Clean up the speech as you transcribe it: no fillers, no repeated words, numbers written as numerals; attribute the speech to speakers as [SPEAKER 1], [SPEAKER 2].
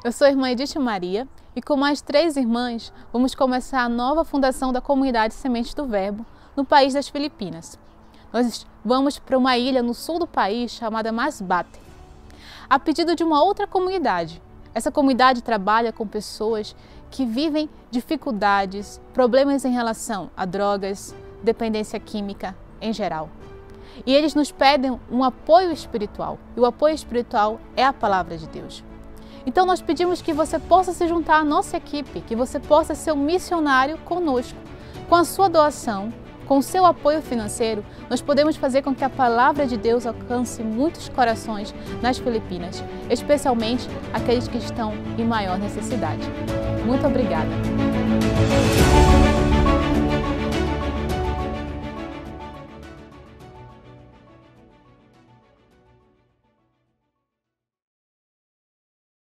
[SPEAKER 1] Eu sou a irmã Edith Maria e com mais 3 irmãs vamos começar a nova fundação da comunidade Sementes do Verbo no país das Filipinas. Nós vamos para uma ilha no sul do país chamada Masbate, a pedido de uma outra comunidade. Essa comunidade trabalha com pessoas que vivem dificuldades, problemas em relação a drogas, dependência química em geral. E eles nos pedem um apoio espiritual, e o apoio espiritual é a palavra de Deus. Então nós pedimos que você possa se juntar à nossa equipe, que você possa ser um missionário conosco. Com a sua doação, com o seu apoio financeiro, nós podemos fazer com que a palavra de Deus alcance muitos corações nas Filipinas, especialmente aqueles que estão em maior necessidade. Muito obrigada!